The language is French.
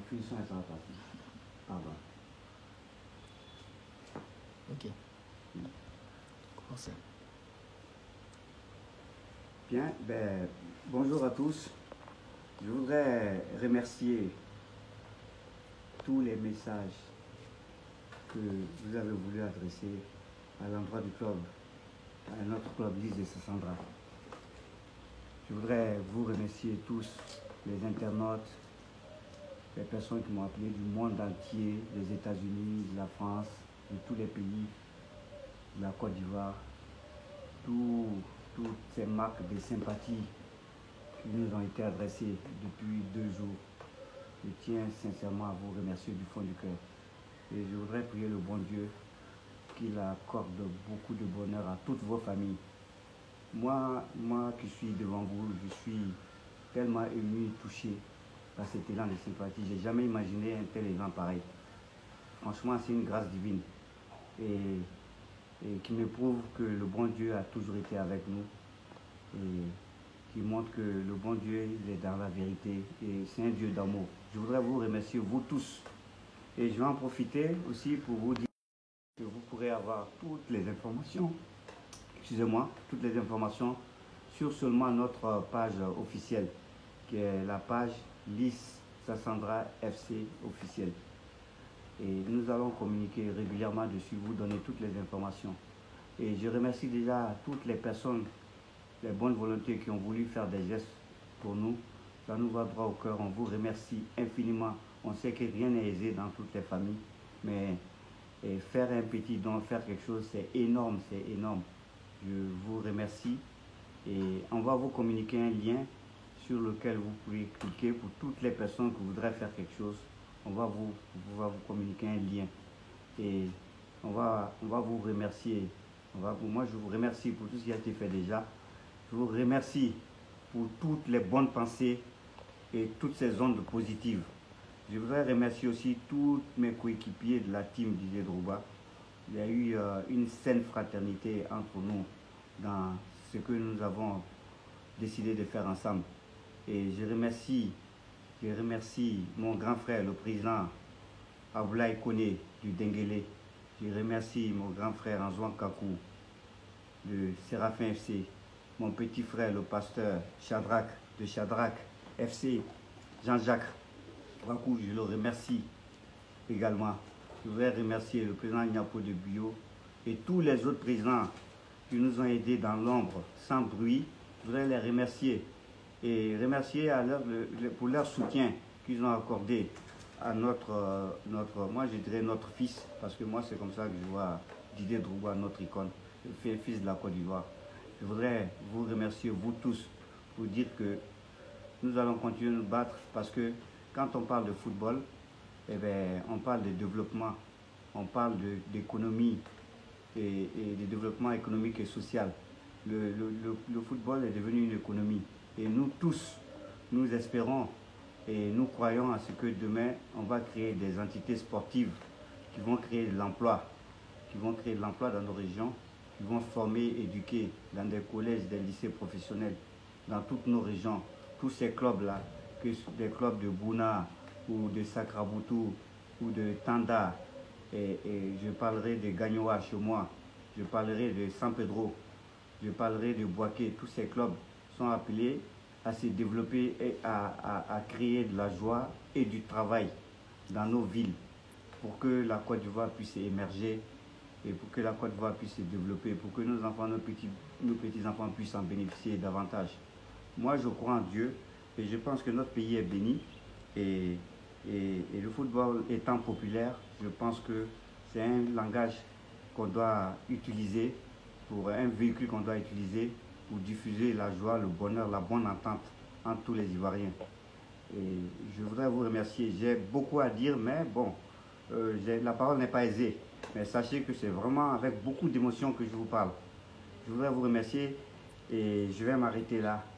finition, elle sera partie. Pardon. Ok. Commencez. Bien, ben, bonjour à tous. Je voudrais remercier tous les messages que vous avez voulu adresser à l'endroit du club, à notre club Lys de Sassandra. Je voudrais vous remercier tous, les internautes, les personnes qui m'ont appelé du monde entier, des États-Unis, de la France, de tous les pays, de la Côte d'Ivoire, toutes ces marques de sympathie qui nous ont été adressées depuis 2 jours. Je tiens sincèrement à vous remercier du fond du cœur. Et je voudrais prier le bon Dieu qu'il accorde beaucoup de bonheur à toutes vos familles. Moi qui suis devant vous, je suis tellement ému et touché par cet élan de sympathie. Je n'ai jamais imaginé un tel élan pareil. Franchement, c'est une grâce divine et qui me prouve que le bon Dieu a toujours été avec nous et qui montre que le bon Dieu il est dans la vérité et c'est un Dieu d'amour. Je voudrais vous remercier, vous tous. Et je vais en profiter aussi pour vous dire que vous pourrez avoir toutes les informations, excusez-moi, toutes les informations sur seulement notre page officielle, qui est la page Lys Sassandra FC officielle. Et nous allons communiquer régulièrement dessus, vous donner toutes les informations. Et je remercie déjà toutes les personnes, les bonnes volontés qui ont voulu faire des gestes pour nous. Ça nous va droit au cœur, on vous remercie infiniment. On sait que rien n'est aisé dans toutes les familles, mais faire un petit don, faire quelque chose, c'est énorme, c'est énorme. Je vous remercie et on va vous communiquer un lien sur lequel vous pouvez cliquer pour toutes les personnes qui voudraient faire quelque chose. On va vous communiquer un lien et on va vous remercier. Moi, je vous remercie pour tout ce qui a été fait déjà. Je vous remercie pour toutes les bonnes pensées et toutes ces ondes positives. Je voudrais remercier aussi tous mes coéquipiers de la team Didier Drogba. Il y a eu une saine fraternité entre nous dans ce que nous avons décidé de faire ensemble. Et je remercie mon grand frère, le président Aboulaye Koné du Denguélé. Je remercie mon grand frère Anzouan Kakou de Séraphin FC. Mon petit frère, le pasteur Shadrach de Shadrach FC, Jean-Jacques Wakou, je le remercie également. Je voudrais remercier le président Ignapo de Bio et tous les autres présidents qui nous ont aidés dans l'ombre, sans bruit. Je voudrais les remercier et remercier pour leur soutien qu'ils ont accordé à moi je dirais notre fils, parce que moi c'est comme ça que je vois Didier Drogba, notre icône, le fils de la Côte d'Ivoire. Je voudrais vous remercier, vous tous, pour dire que nous allons continuer à nous battre parce que quand on parle de football, eh bien, on parle de développement, on parle d'économie et de développement économique et social. Le football est devenu une économie et nous tous, nous espérons et nous croyons à ce que demain, on va créer des entités sportives qui vont créer de l'emploi, dans nos régions, qui vont former, éduquer dans des collèges, des lycées professionnels, dans toutes nos régions. Tous ces clubs-là, que des clubs de Bouna ou de Sakraboutou ou de Tanda, et je parlerai de Gagnoa chez moi, je parlerai de San Pedro, je parlerai de Boaké. Tous ces clubs sont appelés à se développer et à créer de la joie et du travail dans nos villes pour que la Côte d'Ivoire puisse émerger et pour que la Côte d'Ivoire puisse se développer, pour que nos enfants, nos petits-enfants puissent en bénéficier davantage. Moi, je crois en Dieu et je pense que notre pays est béni et le football étant populaire, je pense que c'est un langage qu'on doit utiliser, pour un véhicule qu'on doit utiliser pour diffuser la joie, le bonheur, la bonne entente entre tous les Ivoiriens. Et je voudrais vous remercier. J'ai beaucoup à dire, mais bon, la parole n'est pas aisée. Mais sachez que c'est vraiment avec beaucoup d'émotion que je vous parle. Je voudrais vous remercier et je vais m'arrêter là.